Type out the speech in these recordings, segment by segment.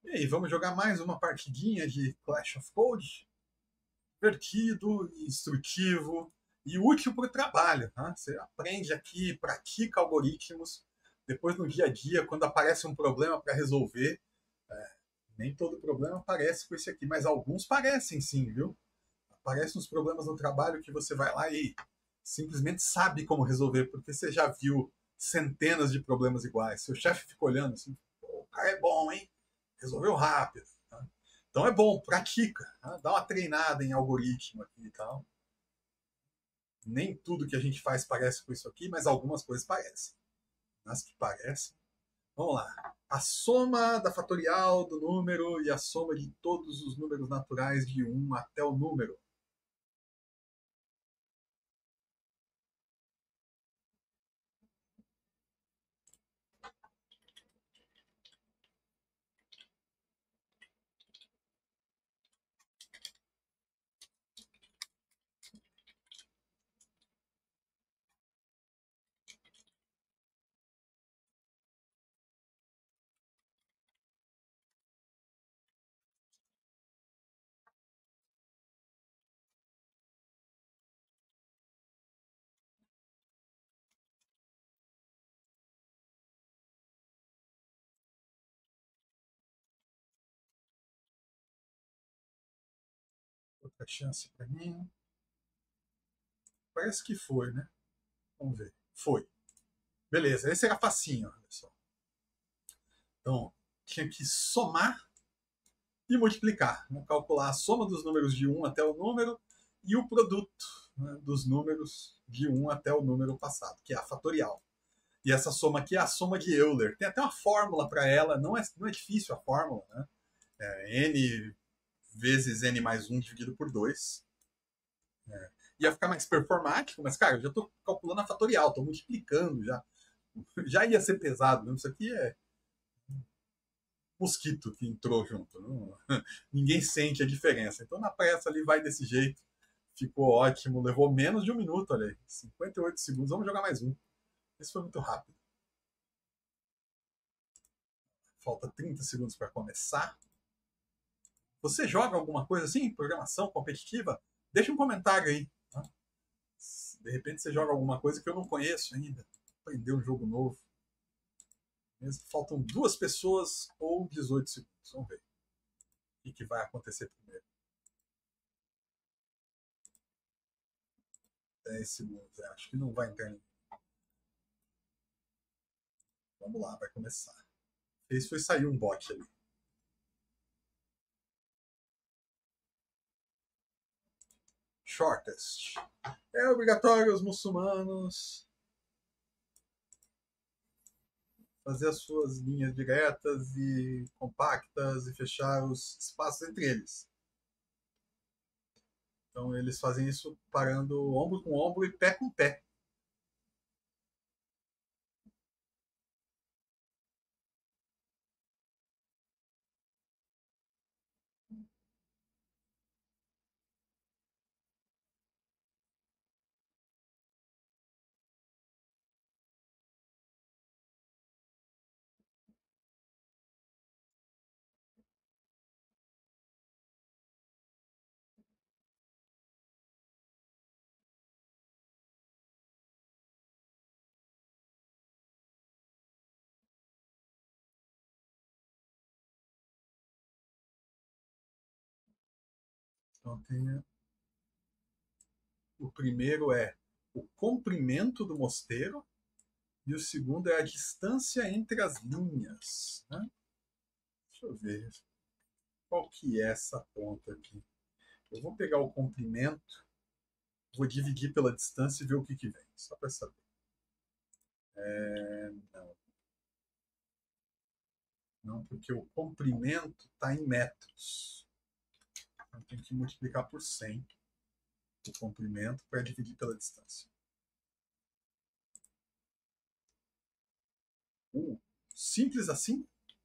E aí, vamos jogar mais uma partidinha de Clash of Code? Divertido, instrutivo e útil para o trabalho. Né? Você aprende aqui, pratica algoritmos. Depois, no dia a dia, quando aparece um problema para resolver, nem todo problema aparece com esse aqui, mas alguns parecem sim, viu? Aparecem uns problemas no trabalho que você vai lá e simplesmente sabe como resolver, porque você já viu centenas de problemas iguais. Seu chefe fica olhando assim, o cara é bom, hein? Resolveu rápido. Tá? Então é bom, pratica. Tá? Dá uma treinada em algoritmo aqui e tal. Nem tudo que a gente faz parece com isso aqui, mas algumas coisas parecem. As que parecem. Vamos lá. A soma da fatorial do número e a soma de todos os números naturais de 1 até o número. Outra chance para mim. Parece que foi, né? Vamos ver. Foi. Beleza, esse era facinho, olha só. Então, tinha que somar e multiplicar. Vamos calcular a soma dos números de 1 até o número e o produto, né, dos números de 1 até o número passado, que é a fatorial. E essa soma aqui é a soma de Euler. Tem até uma fórmula para ela, não é difícil a fórmula, né? N vezes N mais 1 dividido por 2. Ia ficar mais performático, mas, cara, eu já estou calculando a fatorial, estou multiplicando já. Já ia ser pesado, né? Isso aqui é mosquito que entrou junto. Não? Ninguém sente a diferença. Então, na pressa ali vai desse jeito. Ficou ótimo. Levou menos de um minuto, olha aí. 58 segundos. Vamos jogar mais um. Esse foi muito rápido. Falta 30 segundos para começar. Você joga alguma coisa assim? Programação competitiva? Deixa um comentário aí. Tá? De repente você joga alguma coisa que eu não conheço ainda. Aprender um jogo novo. Faltam duas pessoas ou 18 segundos. Vamos ver o que vai acontecer primeiro. 10 segundos. Acho que não vai entrar ninguém. Vamos lá, vai começar. Fez foi sair um bot ali. Shortest. É obrigatório os muçulmanos fazer as suas linhas diretas e compactas e fechar os espaços entre eles. Então eles fazem isso parando ombro com ombro e pé com pé. Então tem o primeiro é o comprimento do mosteiro e o segundo é a distância entre as linhas. Né? Deixa eu ver qual que é essa ponta aqui. Eu vou pegar o comprimento, vou dividir pela distância e ver o que vem, só para saber. Não. Não, porque o comprimento está em metros. Então tem que multiplicar por 100 o comprimento para dividir pela distância. Simples assim?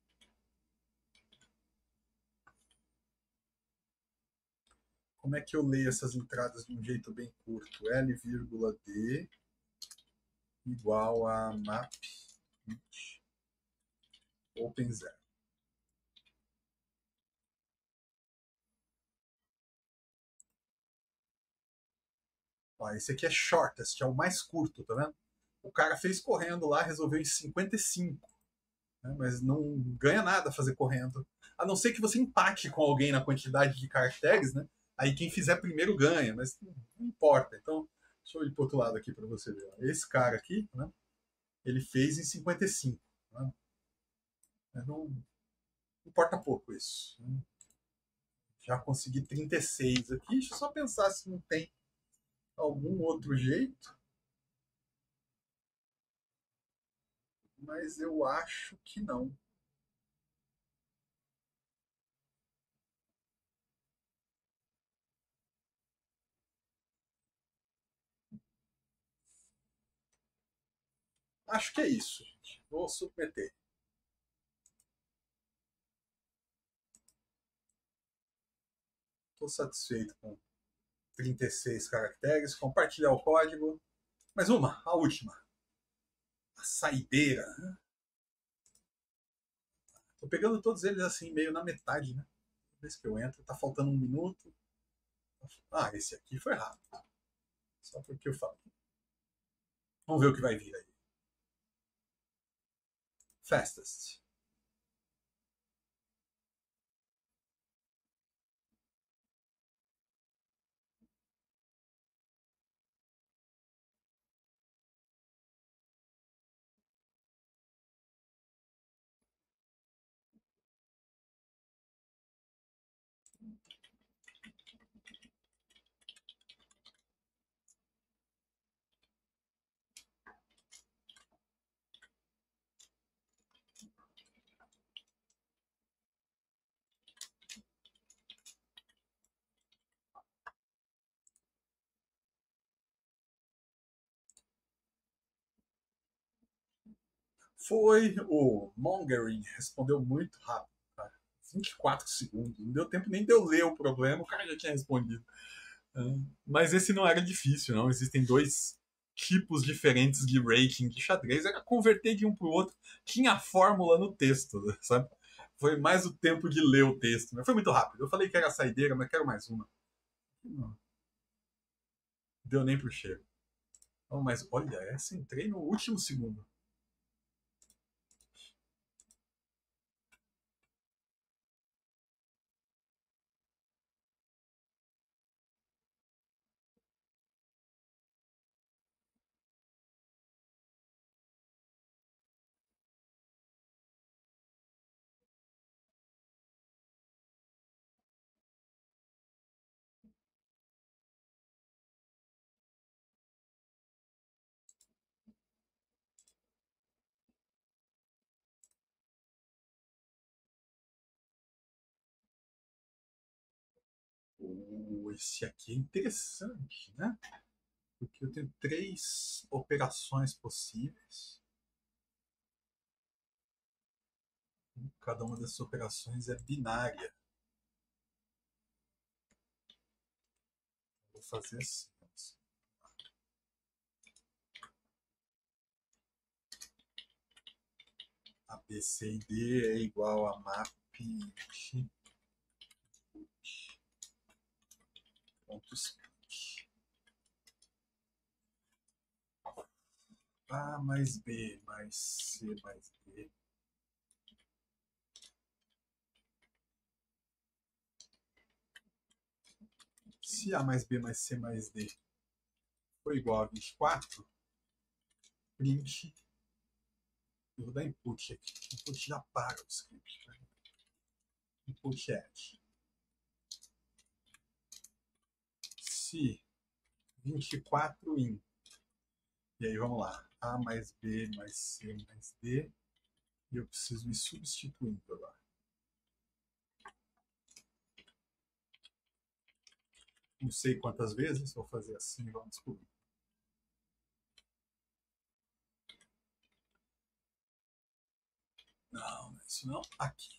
Como é que eu leio essas entradas de um jeito bem curto? L,D igual a map open 0. Ó, esse aqui é shortest, é o mais curto, tá vendo? O cara fez correndo lá, resolveu em 55, né? Mas não ganha nada fazer correndo. A não ser que você empate com alguém na quantidade de caracteres, né? Aí quem fizer primeiro ganha, mas não importa. Então, deixa eu ir pro outro lado aqui para você ver. Esse cara aqui, né? Ele fez em 55. Né? Não importa pouco isso. Né? Já consegui 36 aqui. Deixa eu só pensar se não tem algum outro jeito. Mas eu acho que não. Acho que é isso, gente. Vou submeter. Estou satisfeito com 36 caracteres. Compartilhar o código. Mais uma, a última. A saideira. Tô pegando todos eles assim, meio na metade, né? Vez que eu entro, tá faltando um minuto. Ah, esse aqui foi rápido. Só porque eu falo. Vamos ver o que vai vir aí. Fastest. Foi o Mongering, respondeu muito rápido, cara. 24 segundos. Não deu tempo nem de eu ler o problema, o cara já tinha respondido. Mas esse não era difícil, não. Existem dois tipos diferentes de rating de xadrez. Era converter de um para o outro. Tinha a fórmula no texto, sabe? Foi mais o tempo de ler o texto. Mas foi muito rápido. Eu falei que era saideira, mas quero mais uma. Não deu nem pro cheiro. Oh, mas olha, essa entrei no último segundo. Esse aqui é interessante, né? Porque eu tenho três operações possíveis. Cada uma dessas operações é binária. Vou fazer assim. A, B, C e D é igual a map pontos A mais B mais C mais D. Se A mais B mais C mais D for igual a 24, print. Eu vou dar input aqui. Input já para o script. Né? Input add. Se 24 in. E aí vamos lá. A mais B mais C mais D. E eu preciso ir substituindo agora. Não sei quantas vezes, vou fazer assim e vamos descobrir. Não, isso não. Aqui.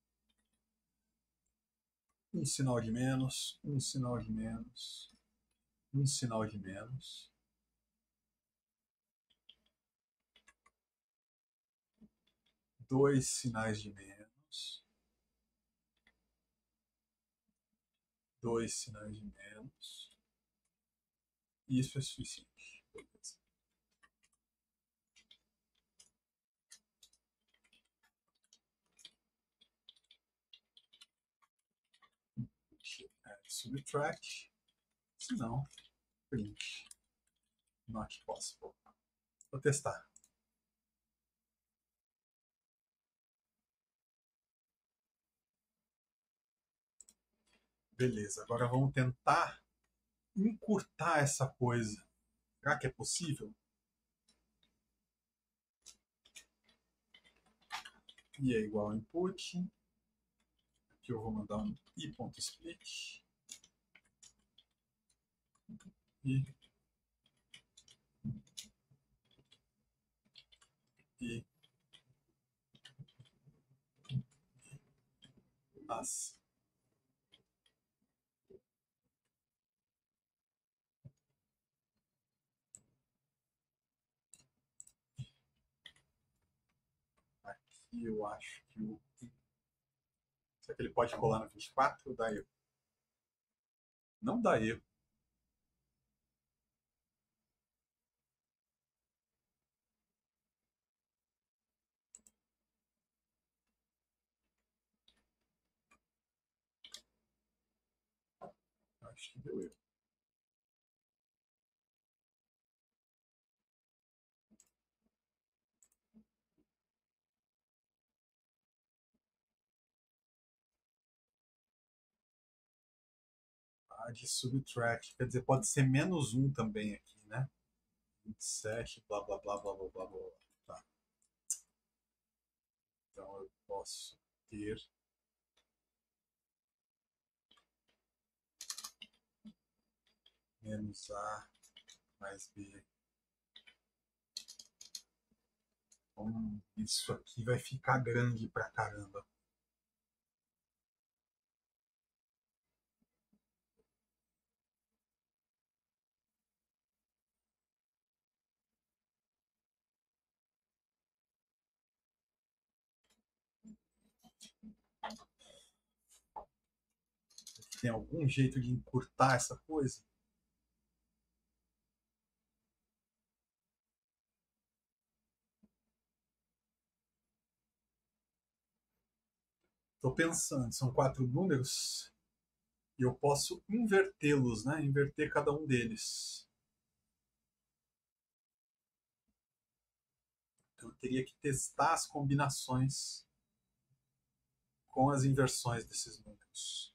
Um sinal de menos, um sinal de menos, um sinal de menos. Dois sinais de menos. Dois sinais de menos. Isso é suficiente. Beleza. Subtract. Se não, print. Not possible. Vou testar. Beleza, agora vamos tentar encurtar essa coisa. Será que é possível? E é igual a input. Aqui eu vou mandar um i.split. E as. Aqui eu acho que o. Será que ele pode colar no 24 ou dá erro? Não dá erro. Acho que deu erro. De subtract, quer dizer, pode ser -1 também aqui, né? 27, blá blá blá blá blá blá blá. Tá. Então eu posso ter menos A mais B. Isso aqui vai ficar grande pra caramba. Tem algum jeito de encurtar essa coisa? Estou pensando, são 4 números e eu posso invertê-los, né? Inverter cada um deles. Então eu teria que testar as combinações com as inversões desses números.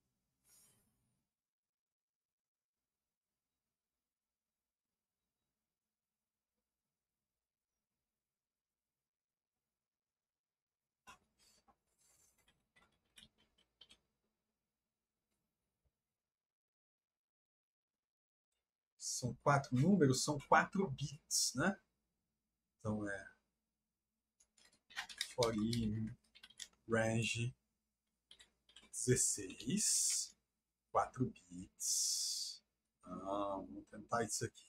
São 4 números, são 4 bits, né? Então é for in range 16, 4 bits. Vamos tentar isso aqui.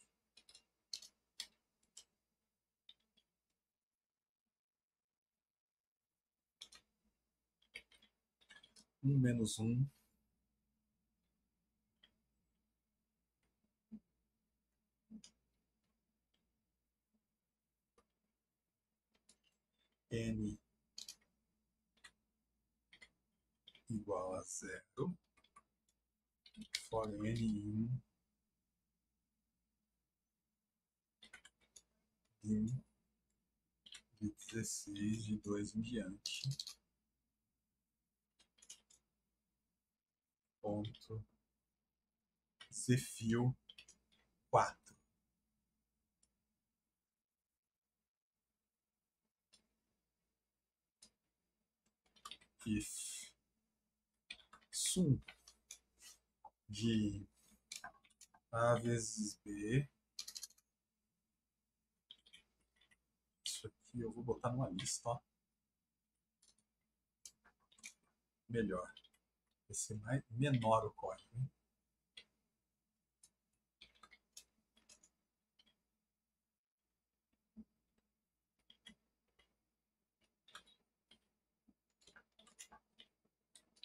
Menos 1. N igual a 0. For n in de 16 de 2 em diante. Ponto Zfio 4. If sum de A vezes B. Isso aqui eu vou botar numa lista, ó. Melhor. Vai ser menor o código, hein?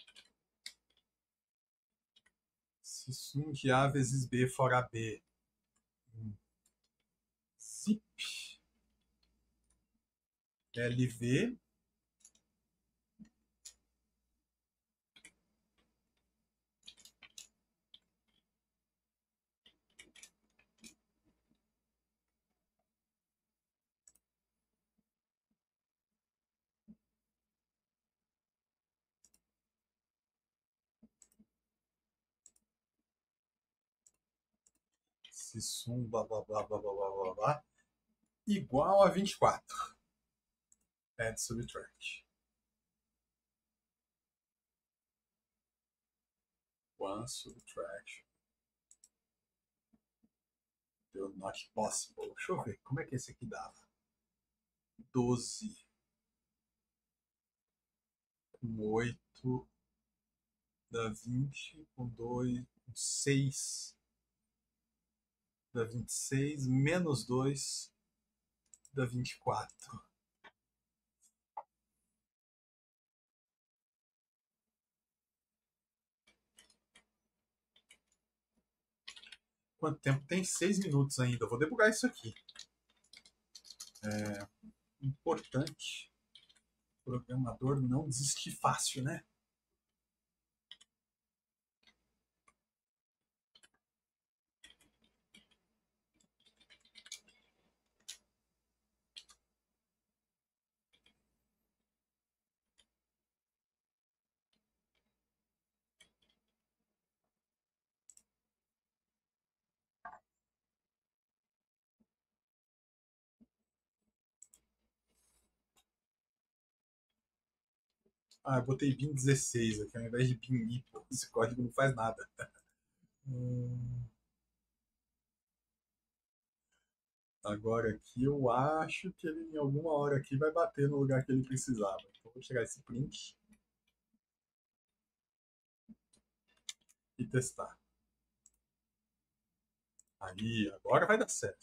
Se sum de A vezes B for AB zip LV sum blá blá blá blá blá blá blá blá igual a 24. Add subtract. One subtraction. Not possible. Deixa eu ver, como é que esse aqui dava? 12 com 8 dá 20, com 2, com 6 dá 26, menos 2 dá 24. Quanto tempo tem? 6 minutos ainda. Eu vou debugar isso aqui. É importante o programador não desistir fácil, né? Ah, eu botei bin 16 aqui ao invés de bin i, pô. Esse código não faz nada. Agora aqui eu acho que ele em alguma hora aqui vai bater no lugar que ele precisava. Então vou chegar esse print e testar. Aí, agora vai dar certo.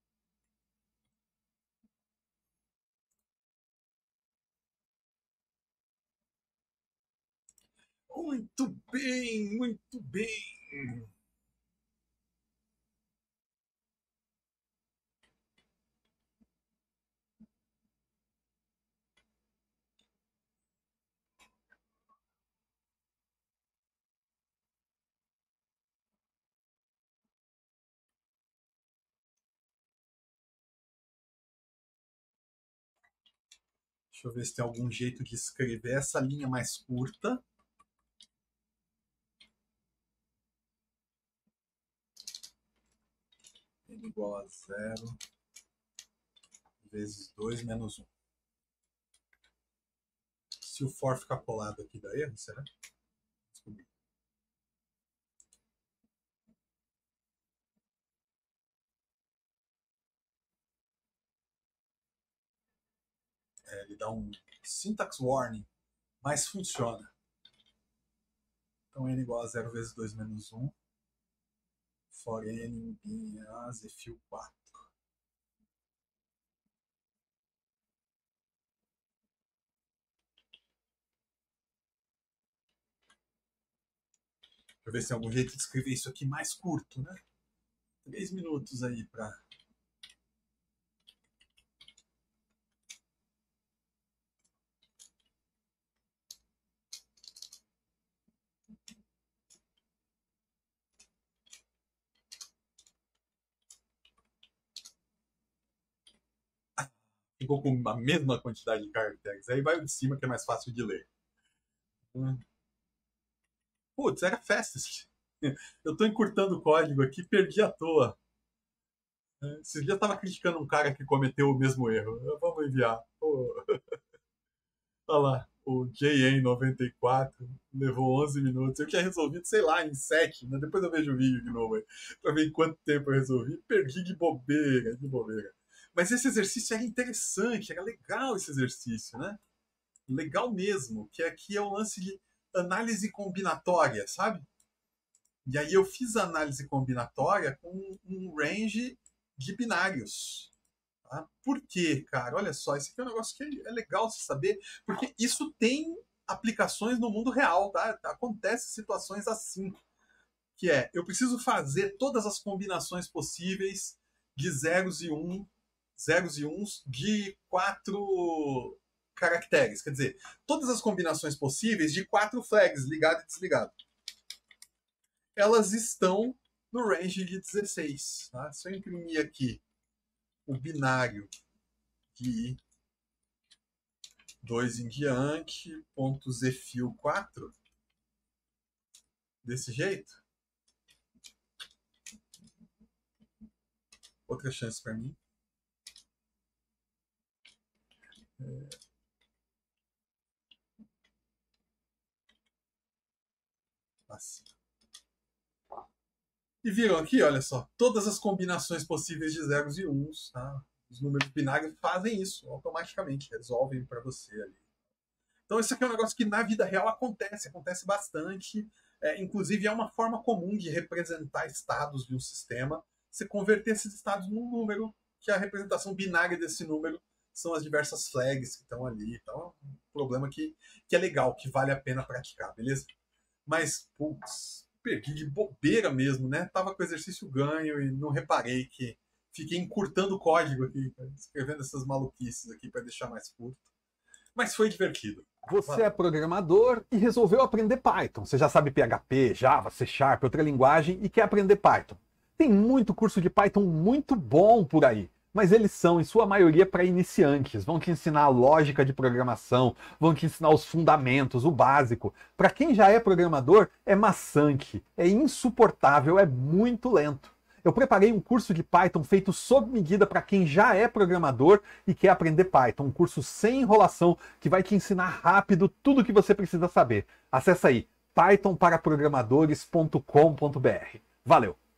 Muito bem, muito bem. Deixa eu ver se tem algum jeito de escrever essa linha mais curta. N igual a 0 vezes 2 menos 1. Se o for ficar colado aqui, dá erro, será? Descobri. Ele dá um syntax warning, mas funciona. Então n igual a 0 vezes 2 menos 1. For n in as e fio 4. Deixa eu ver se tem algum jeito de escrever isso aqui mais curto, né? 3 minutos aí para. Ficou com a mesma quantidade de caracteres. Aí vai o de cima que é mais fácil de ler. Putz, era fastest. Eu tô encurtando o código aqui, perdi à toa. Esse dia eu tava criticando um cara que cometeu o mesmo erro. Vamos enviar. Olha lá, o JN94 levou 11 minutos. Eu tinha resolvido, sei lá, em 7. Né? Depois eu vejo o vídeo de novo aí, pra ver em quanto tempo eu resolvi. Perdi de bobeira, de bobeira. Mas esse exercício era interessante, era legal esse exercício, né? Legal mesmo, que aqui é o lance de análise combinatória, sabe? E aí eu fiz a análise combinatória com um range de binários. Tá? Por quê, cara? Olha só, esse aqui é um negócio que é legal se saber, porque isso tem aplicações no mundo real, tá? Acontecem situações assim, que é, eu preciso fazer todas as combinações possíveis de zeros e 1 zeros e uns de 4 caracteres. Quer dizer, todas as combinações possíveis de 4 flags, ligado e desligado. Elas estão no range de 16. Tá? Se eu imprimir aqui o binário de 2 em diante, ponto zfio 4, desse jeito. Outra chance para mim. Assim. E viram aqui, olha só, todas as combinações possíveis de zeros e uns, tá? Os números binários fazem isso automaticamente, resolvem para você ali. Então isso aqui é um negócio que na vida real acontece bastante. Inclusive é uma forma comum de representar estados de um sistema, você converter esses estados num número, que a representação binária desse número são as diversas flags que estão ali. Então é um problema que é legal, que vale a pena praticar, beleza? Mas, putz, perdi de bobeira mesmo, né? Tava com o exercício ganho e não reparei que fiquei encurtando o código aqui, escrevendo essas maluquices aqui para deixar mais curto. Mas foi divertido. Você é programador e resolveu aprender Python. Você já sabe PHP, Java, C Sharp, outra linguagem e quer aprender Python. Tem muito curso de Python muito bom por aí. Mas eles são, em sua maioria, para iniciantes. Vão te ensinar a lógica de programação, vão te ensinar os fundamentos, o básico. Para quem já é programador, é maçante, é insuportável, é muito lento. Eu preparei um curso de Python feito sob medida para quem já é programador e quer aprender Python. Um curso sem enrolação que vai te ensinar rápido tudo o que você precisa saber. Acesse aí pythonparaprogramadores.com.br. Valeu!